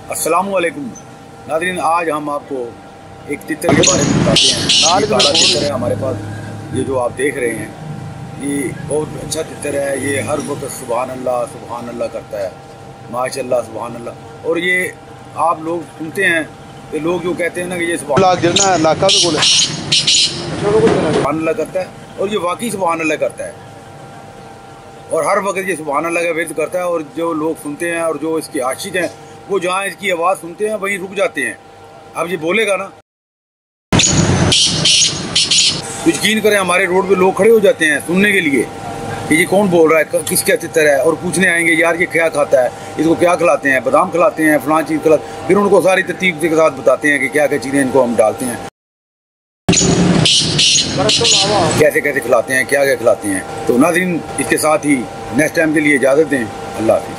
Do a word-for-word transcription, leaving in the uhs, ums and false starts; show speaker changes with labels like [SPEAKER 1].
[SPEAKER 1] अस्सलामुअलैकुम नाज़रीन, आज हम आपको एक तितर के बारे में बताते हैं। ये काला तितर है हमारे पास, ये जो आप देख रहे हैं, ये बहुत अच्छा तितर है। ये हर वक्त सुबहान अल्लाह सुबहान अल्लाह करता है, माशाअल्लाह सुबहान अल्लाह। और ये आप लोग सुनते हैं कि लोग जो कहते हैं ना कि ये सुबहान अल्लाह करता है, और ये वाकई सुबहान अल्लाह करता है और हर वक्त ये सुबहान अल्लाह का विर्द करता है। और जो लोग सुनते हैं और जो इसके आशिक हैं वो जहाँ इसकी आवाज़ सुनते हैं वहीं रुक जाते हैं। अब ये बोलेगा ना तो यकीन करें हमारे रोड पे लोग खड़े हो जाते हैं सुनने के लिए कि ये कौन बोल रहा है, किसका तितर है, और पूछने आएंगे यार ये क्या खाता है, इसको क्या खिलाते हैं, बादाम खिलाते हैं, फलां चीज़ खिलाते। फिर उनको सारी तरतीब के साथ बताते हैं कि क्या क्या चीज़ें इनको हम डालते हैं, कैसे कैसे खिलाते हैं, क्या क्या खिलाते हैं। तो नाज़रीन, इसके साथ ही नेक्स्ट टाइम के लिए इजाज़त दें। अल्लाह हाफ़िज़।